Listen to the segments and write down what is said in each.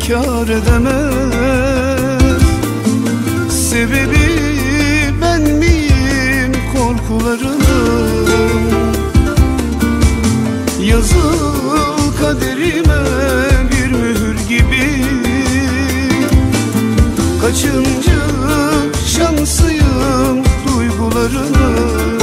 inkar edemez. Sebebi ben miyim korkularının? Yazıl kaderime bir mühür gibi, kaçıncı şansıyım duygularının?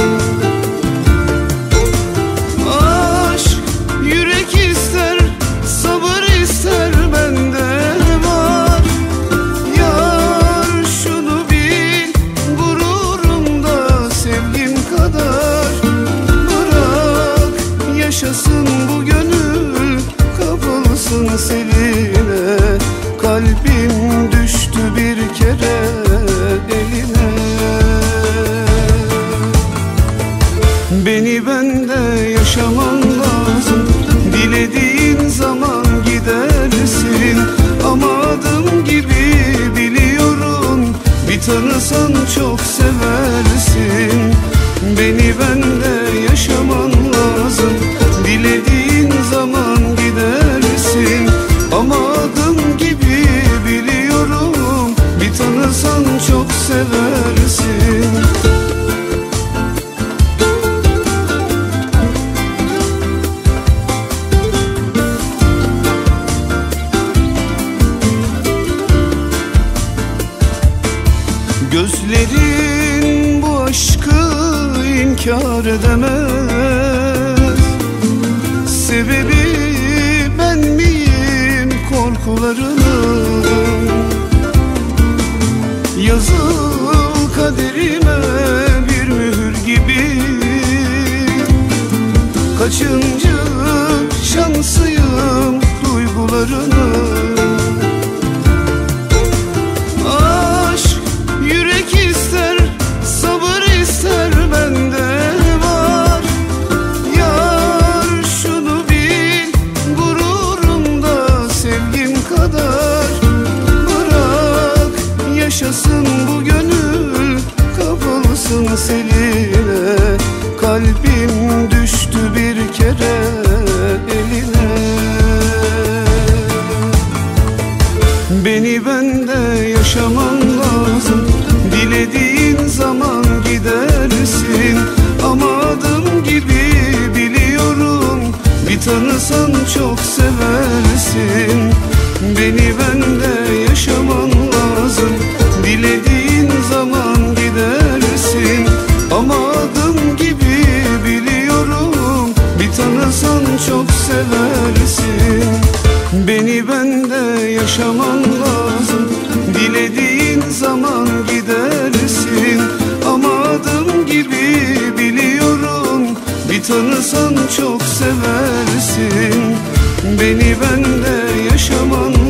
Aşk yürek ister, sabır ister, bende var. Yar şunu bil, gururumda sevgim kadar. Bırak yaşasın bu gönül, kapılsın seline. Kalbim düştü bir kere eline. Beni bende yaşaman lazım, dilediğin zaman gidersin. Ama adım gibi biliyorum, bir tanısan çok seversin. Beni bende yaşaman lazım, dilediğin zaman gidersin. Ama adım gibi biliyorum, bir tanısan çok seversin. Gözlerin bu aşkı inkar edemez. Sebebi ben miyim korkularının? Yazıl kaderime bir mühür gibi, kaçıncı şansıyım duygularının? Aşk yürek ister, sabır ister, bende var. Yar şunu bil, gururumda sevgim kadar. Bırak yaşasın bu gönül, kapılsın seline. Kalbim düştü bir kere eline. Beni bende yaşaman lazım, dilediğin zaman gidersin. Ama adım gibi biliyorum, bir tanısan çok seversin. Beni bende yaşaman lazım, dilediğin zaman gidersin. Ama adım gibi biliyorum, bir tanısan çok seversin. Beni bende yaşaman lazım, dilediğin zaman gidersin. Ama adım gibi biliyorum, bir tanısan çok seversin. Beni bende yaşaman